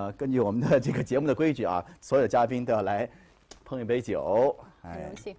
根据我们的这个节目的规矩啊，所有的嘉宾都要来碰一杯酒。 很荣幸。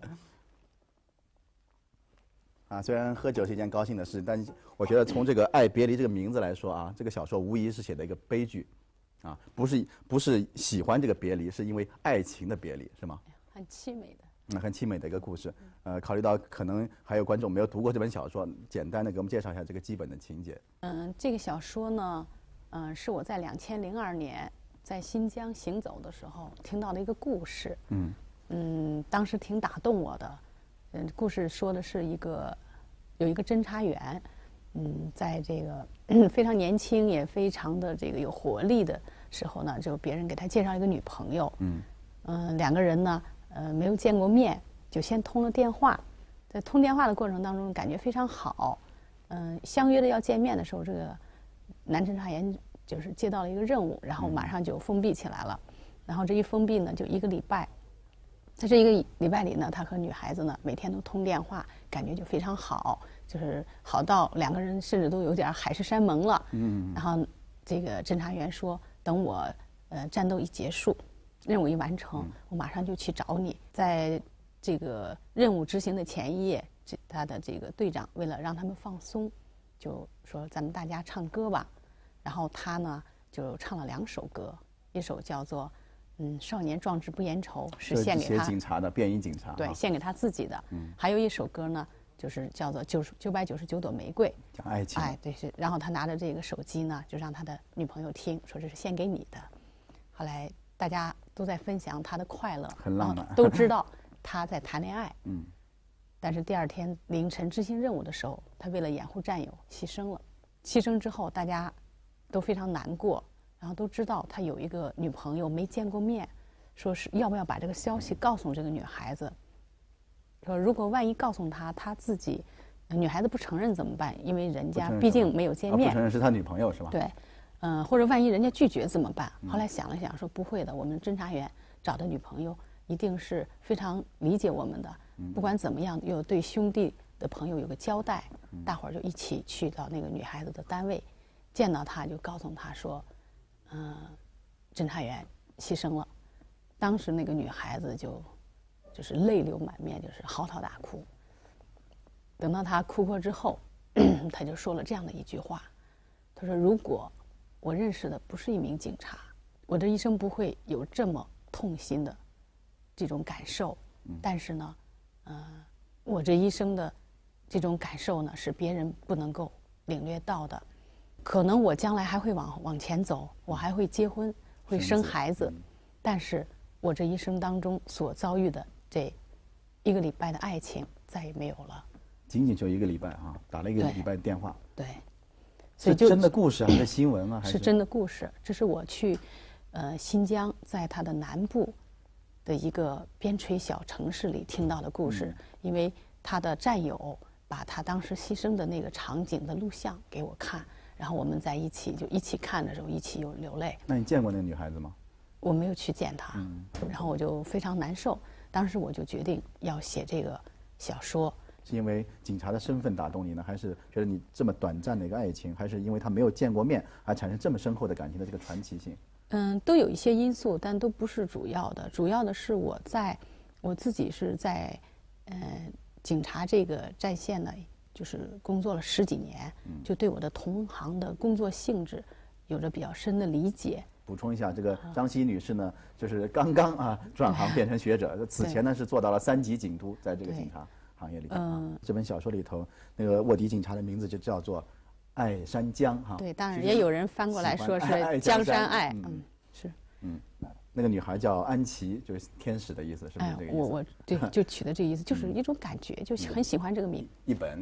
虽然喝酒是一件高兴的事，但我觉得从这个《爱别离》这个名字来说啊，这个小说无疑是写的一个悲剧，不是喜欢这个别离，是因为爱情的别离，是吗？ 很凄美的。 很凄美的一个故事。考虑到可能还有观众没有读过这本小说，简单的给我们介绍一下这个基本的情节。 这个小说呢，是我在2002年在新疆行走的时候听到的一个故事。当时挺打动我的。故事说的是有一个侦查员，在这个非常年轻也非常的这个有活力的时候呢，就别人给他介绍一个女朋友。两个人呢，没有见过面，就先通了电话。在通电话的过程当中，感觉非常好。相约的要见面的时候，这个男侦查员就是接到了一个任务，然后马上就封闭起来了。然后这一封闭呢，就1个礼拜。在这1个礼拜里呢，他和女孩子呢每天都通电话，感觉就非常好，就是好到两个人甚至都有点海誓山盟了。然后这个侦查员说，等我战斗一结束，任务一完成，我马上就去找你。在这个任务执行的前一夜，他的这个队长为了让他们放松，就说咱们大家唱歌吧。然后他呢就唱了2首歌，一首叫做少年壮志不言愁，是献给他警察的便衣警察， 对，献给他自己的。还有一首歌呢，就是叫做999朵玫瑰， 讲爱情。 对，是。然后他拿着这个手机呢，就让他的女朋友听，说这是献给你的。后来大家都在分享他的快乐， 很浪漫， 都知道他在谈恋爱。但是第2天凌晨执行任务的时候，他为了掩护战友牺牲了。牺牲之后，大家都非常难过。然后都知道他有一个女朋友没见过面，说是要不要把这个消息告诉这个女孩子，说如果万一告诉她自己，女孩子不承认怎么办？因为人家毕竟没有见面。 不承认是他女朋友是吧？ 对，或者万一人家拒绝怎么办？后来想了想说不会的，我们侦查员找的女朋友一定是非常理解我们的，不管怎么样又对兄弟的朋友有个交代。大伙儿就一起去到那个女孩子的单位，见到她就告诉她说。侦查员牺牲了，当时那个女孩子就是泪流满面，就是嚎啕大哭。等到她哭过之后，她就说了这样的一句话，她说：“如果我认识的不是一名警察，我这一生不会有这么痛心的这种感受。但是呢，我这一生的这种感受呢，是别人不能够领略到的。”可能我将来还会往前走，我还会结婚，会生孩子，但是我这一生当中所遭遇的这1个礼拜的爱情再也没有了。 仅仅就1个礼拜打了1个礼拜的电话。 对，所以就真的故事还是新闻啊？ 是真的故事。这是我去新疆，在它的南部的一个边陲小城市里听到的故事。因为他的战友把他当时牺牲的那个场景的录像给我看。然后我们在一起看的时候，一起有流泪。 那你见过那个女孩子吗？ 我没有去见她，然后我就非常难受。当时我就决定要写这个小说。 是因为警察的身份打动你呢，还是觉得你这么短暂的一个爱情，还是因为他没有见过面而产生这么深厚的感情的这个传奇性？ 都有一些因素，但都不是主要的。主要的是我自己是在警察这个战线呢。就是工作了10几年，就对我的同行的工作性质有着比较深的理解。 补充一下，这个张希女士呢，就是刚刚转行变成学者，此前呢是做到了3级警督，在这个警察行业里面。这本小说里头，那个卧底警察的名字就叫做爱山江对，当然也有人翻过来说是江山爱。是。 那个女孩叫安琪，就是天使的意思，是不是这个意思？ 我对，就取的这个意思，就是一种感觉，就很喜欢这个名。 一本。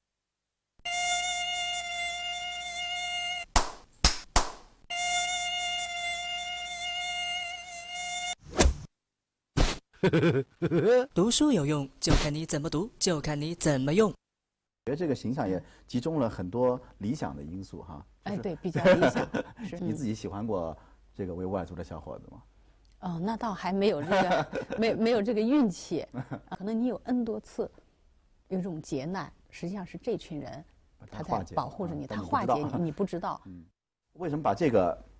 读书有用，就看你怎么读，就看你怎么用。 我觉得这个形象也集中了很多理想的因素对，比较理想。是你自己喜欢过这个维吾尔族的小伙子吗？ 那倒还没有这个，没有这个运气。可能你有 N 多次有这种劫难，实际上是这群人他在保护着你，他化解你，你不知道。 为什么把这个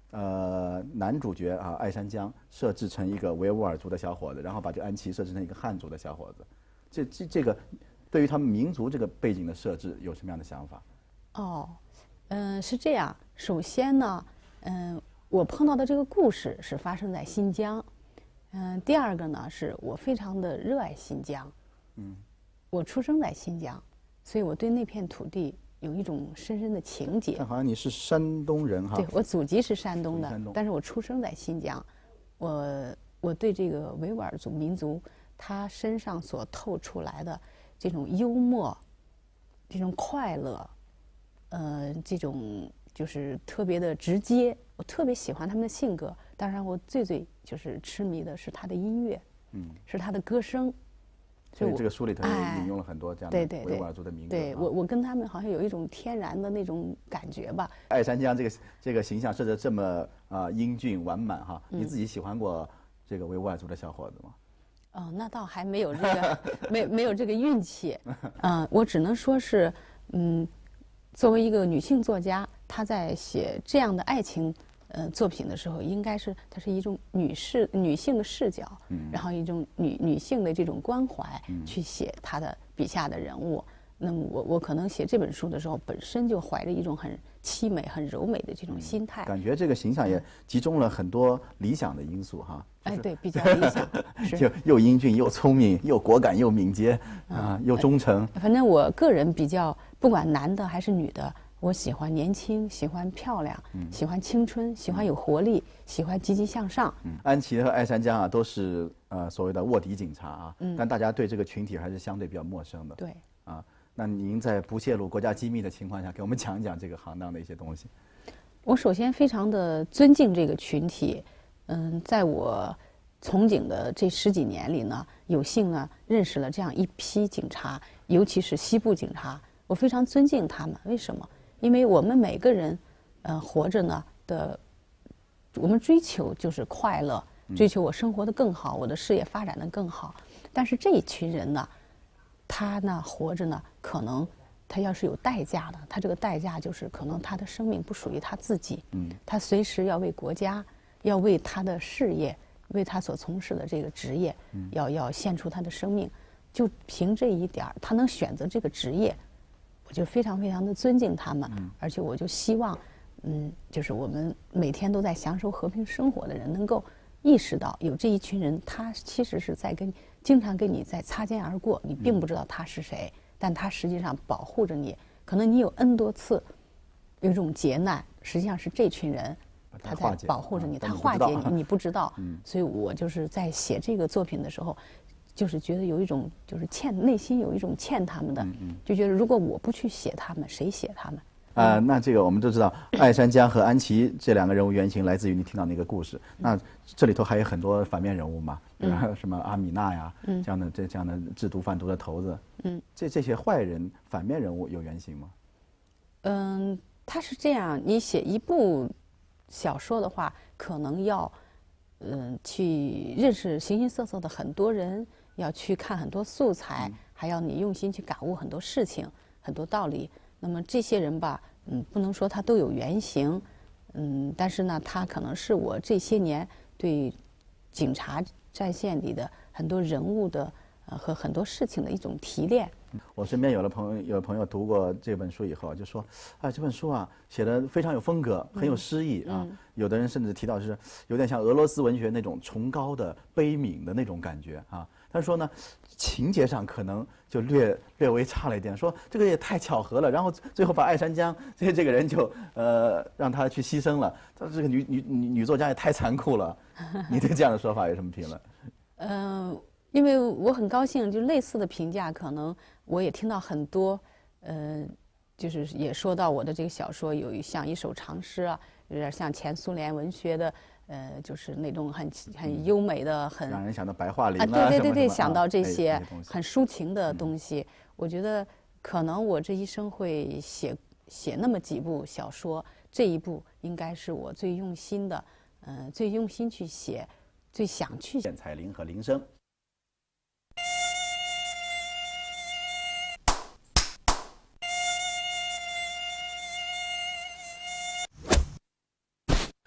男主角啊艾山江设置成一个维吾尔族的小伙子，然后把这个安琪设置成一个汉族的小伙子，这个对于他们民族这个背景的设置有什么样的想法？ 哦，是这样。首先呢，我碰到的这个故事是发生在新疆。第二个呢，是我非常的热爱新疆。我出生在新疆，所以我对那片土地有一种深深的情结。 好像你是山东人哈？ 对，我祖籍是山东的， 山东， 但是我出生在新疆。我对这个维吾尔族民族，他身上所透出来的这种幽默、这种快乐，这种就是特别的直接，我特别喜欢他们的性格。当然，我最就是痴迷的是他的音乐，是他的歌声。 所以这个书里头也引用了很多这样的维吾尔族的民歌。 对，我跟他们好像有一种天然的那种感觉吧。 艾山江这个形象设置这么英俊完满哈，你自己喜欢过这个维吾尔族的小伙子吗？ 哦，那倒还没有这个没有这个运气。我只能说是，作为一个女性作家，她在写这样的爱情作品的时候，应该是它是一种女性的视角，然后一种女性的这种关怀去写她的笔下的人物。那么我可能写这本书的时候，本身就怀着一种很凄美、很柔美的这种心态。 感觉这个形象也集中了很多理想的因素哈。 哎，对，比较理想， 就又英俊又聪明又果敢又敏捷又忠诚。 反正我个人比较，不管男的还是女的，我喜欢年轻，喜欢漂亮，喜欢青春，喜欢有活力，喜欢积极向上。 安琪和艾山江啊，都是所谓的卧底警察啊，但大家对这个群体还是相对比较陌生的。 对啊，那您在不泄露国家机密的情况下，给我们讲一讲这个行当的一些东西。 我首先非常的尊敬这个群体。在我从警的这10几年里呢，有幸呢认识了这样一批警察，尤其是西部警察，我非常尊敬他们。为什么？因为我们每个人，活着呢我们追求就是快乐，追求我生活的更好，我的事业发展的更好。但是这一群人呢，他呢活着呢，可能他要是有代价的，他这个代价就是可能他的生命不属于他自己，他随时要为国家，要为他的事业，为他所从事的这个职业，要献出他的生命。就凭这一点儿，他能选择这个职业，我就非常非常的尊敬他们，而且我就希望，就是我们每天都在享受和平生活的人，能够意识到有这一群人，他其实是在经常跟你在擦肩而过，你并不知道他是谁，但他实际上保护着你。可能你有 N 多次有这种劫难，实际上是这群人他在保护着你，他化解你，你不知道。所以我就是在写这个作品的时候，就是觉得有一种就是内心有一种欠他们的，就觉得如果我不去写他们，谁写他们？ 那这个我们都知道，艾山江和安琪这2个人物原型来自于你听到那个故事。那这里头还有很多反面人物嘛，比如什么阿米娜呀，这样的制毒贩毒的头子。这些坏人反面人物有原型吗？ 他是这样，你写一部小说的话，可能要去认识形形色色的很多人，要去看很多素材，还要你用心去感悟很多事情、很多道理。那么这些人吧，不能说他都有原型，但是呢，他可能是我这些年对警察战线里的很多人物的和很多事情的一种提炼。 我身边有朋友读过这本书以后，就说这本书啊写得非常有风格，很有诗意啊。有的人甚至提到是有点像俄罗斯文学那种崇高的悲悯的那种感觉啊。他说呢，情节上可能就略微差了一点，说这个也太巧合了，然后最后把艾山江这个人就让他去牺牲了。他这个女作家也太残酷了。你对这样的说法有什么评论？ 因为我很高兴，就类似的评价，可能我也听到很多，就是也说到我的这个小说有像一首长诗啊，有点像前苏联文学的，就是那种很优美的，很让人想到白桦林对，想到这些很抒情的东西。我觉得可能我这一生会写那么几部小说，这一部应该是我最用心的，最用心去写，最想去写。 彩铃和铃声。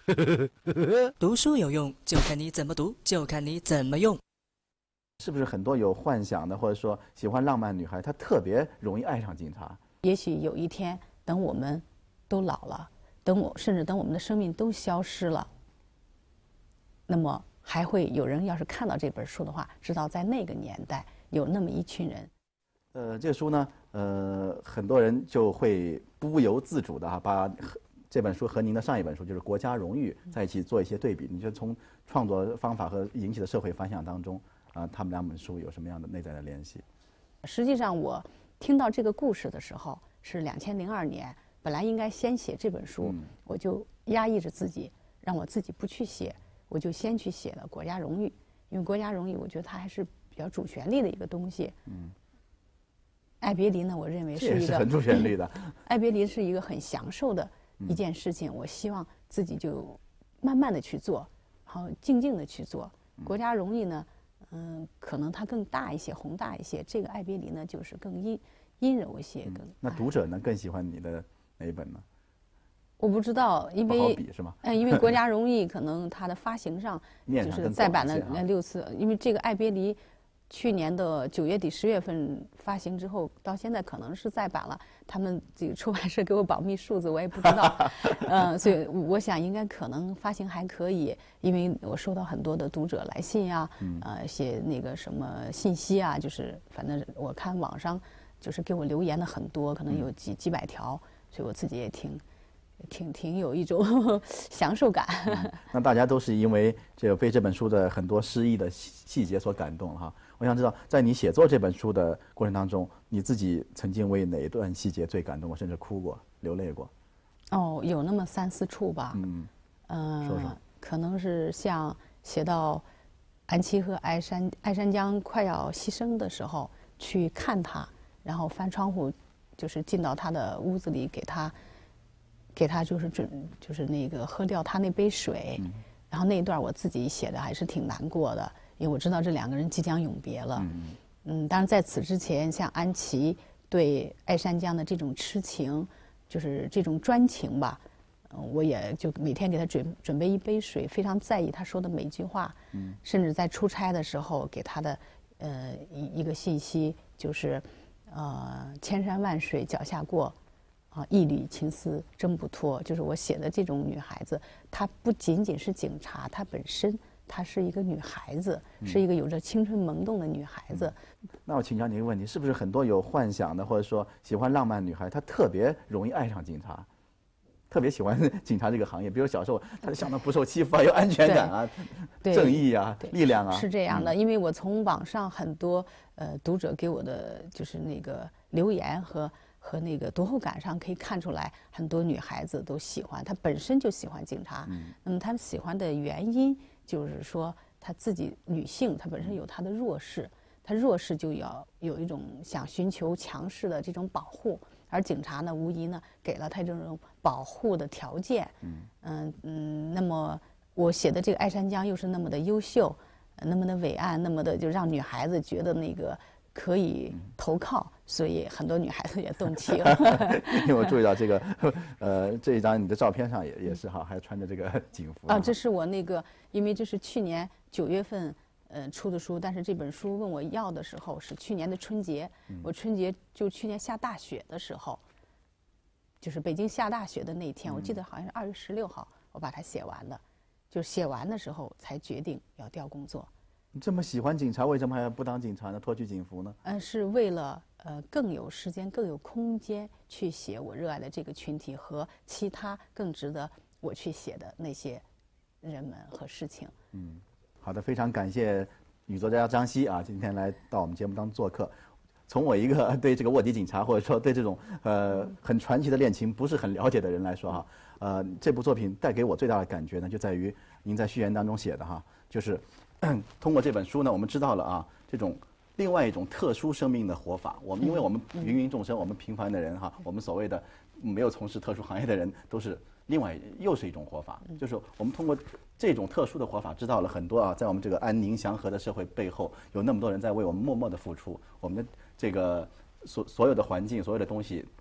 读书有用，就看你怎么读，就看你怎么用。 是不是很多有幻想的，或者说喜欢浪漫女孩，她特别容易爱上警察？ 也许有一天，等我们都老了，甚至等我们的生命都消失了，那么还会有人要是看到这本书的话，知道在那个年代有那么一群人。 这个书呢，很多人就会不由自主的把这本书和您的上一本书就是《国家荣誉》在一起做一些对比。你就从创作方法和引起的社会反响当中，他们两本书有什么样的内在的联系？ 实际上，我听到这个故事的时候是2002年，本来应该先写这本书，我就压抑着自己，让我自己不去写，我就先去写了《国家荣誉》，因为《国家荣誉》我觉得它还是比较主旋律的一个东西。爱别离呢，我认为是一个很主旋律的。 爱别离是一个很享受的一件事情，我希望自己就慢慢的去做，然后静静的去做。国家荣誉呢，可能它更大一些，宏大一些。这个爱别离呢，就是更阴柔一些，更。 那读者呢，更喜欢你的哪一本呢？ 我不知道，因为不好比是吗？ 因为国家荣誉可能它的发行上就是再版了6次，因为这个爱别离。去年的9月底10月份发行之后，到现在可能是再版了。他们这个出版社给我保密数字，我也不知道。所以我想应该可能发行还可以，因为我收到很多的读者来信啊，写那个什么信息啊，就是反正我看网上就是给我留言的很多，可能有几百条，所以我自己也挺有一种享受感。 那大家都是因为被这本书的很多诗意的细节所感动了哈。我想知道，在你写作这本书的过程当中，你自己曾经为哪一段细节最感动过，甚至哭过、流泪过？ 有那么3、4处吧。 说说。 可能是像写到安琪和爱山江快要牺牲的时候，去看他，然后翻窗户，就是进到他的屋子里，给他就是那个喝掉他那杯水。然后那一段我自己写的还是挺难过的。因为我知道这2个人即将永别了，当然在此之前，像安琪对爱山江的这种痴情，就是这种专情吧，我也就每天给他准备一杯水，非常在意他说的每句话，甚至在出差的时候给他的一个信息就是千山万水脚下过，一缕情丝挣不脱，就是我写的这种女孩子，她不仅仅是警察，她本身。她是一个女孩子，是一个有着青春萌动的女孩子。 那我请教你一个问题：是不是很多有幻想的，或者说喜欢浪漫女孩，她特别容易爱上警察，特别喜欢警察这个行业？比如小时候，她想到不受欺负啊，有安全感啊，正义啊，力量啊。 是这样的，因为我从网上很多读者给我的就是那个留言和那个读后感上可以看出来，很多女孩子都喜欢，她本身就喜欢警察。那么她们喜欢的原因。就是说，她自己女性，她本身有她的弱势，她弱势就要有一种想寻求强势的这种保护，而警察呢，无疑呢给了她这种保护的条件。那么我写的这个爱山江又是那么的优秀，那么的伟岸，那么的就让女孩子觉得那个可以投靠，所以很多女孩子也动情。 因为我注意到这个，这一张你的照片上也是哈，还穿着这个警服。 这是我那个，因为这是去年9月份出的书，但是这本书问我要的时候是去年的春节，我春节就去年下大雪的时候，就是北京下大雪的那天，我记得好像是2月16号，我把它写完的，就写完的时候才决定要调工作。 你这么喜欢警察，为什么还不当警察呢？脱去警服呢？ 是为了更有时间、更有空间去写我热爱的这个群体和其他更值得我去写的那些人们和事情。 好的，非常感谢女作家张希啊，今天来到我们节目当中做客。从我一个对这个卧底警察或者说对这种很传奇的恋情不是很了解的人来说哈，这部作品带给我最大的感觉呢，就在于您在序言当中写的哈，就是通过这本书呢，我们知道了啊，这种另外一种特殊生命的活法。因为我们芸芸众生，我们平凡的人哈，我们所谓的没有从事特殊行业的人，都是又是一种活法。就是我们通过这种特殊的活法，知道了很多啊，在我们这个安宁祥和的社会背后，有那么多人在为我们默默的付出。我们的这个所有的环境，所有的东西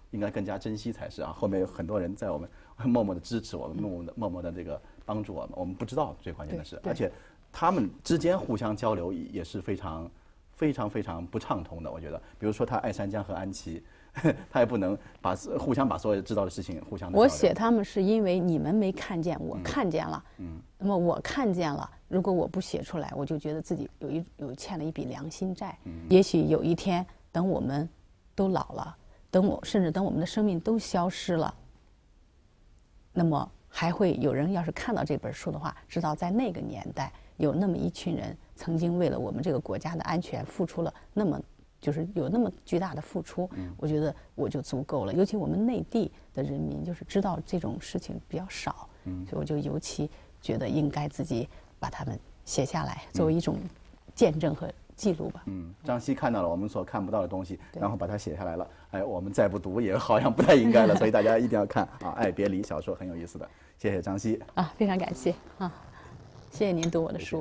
应该更加珍惜才是啊。后面有很多人在我们默默的支持我们，默默的这个帮助我们不知道最关键的是，而且他们之间互相交流也是非常不畅通的。我觉得，比如说他爱山江和安琪。他也不能互相把所有知道的事情互相。 我写他们是因为你们没看见，我看见了。那么我看见了，如果我不写出来，我就觉得自己欠了一笔良心债。也许有一天，等我们都老了，甚至等我们的生命都消失了，那么还会有人要是看到这本书的话，知道在那个年代有那么一群人曾经为了我们这个国家的安全付出了就是有那么巨大的付出，我觉得我就足够了。尤其我们内地的人民就是知道这种事情比较少，所以我就尤其觉得应该自己把它们写下来，作为一种见证和记录吧。 张希看到了我们所看不到的东西，然后把它写下来了。哎，我们再不读也好像不太应该了，所以大家一定要看啊！《爱别离》小说很有意思的，谢谢张希啊，非常感谢啊，谢谢您读我的书。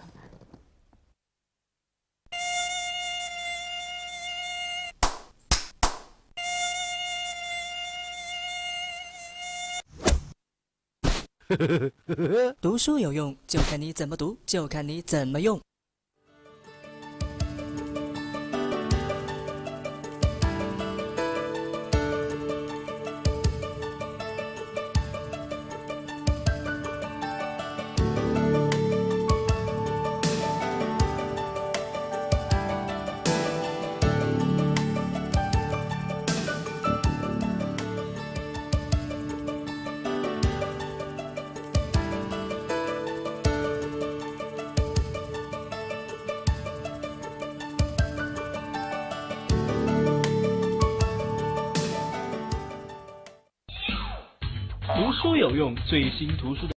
读书有用，就看你怎么读，就看你怎么用。 读书有用，最新图书。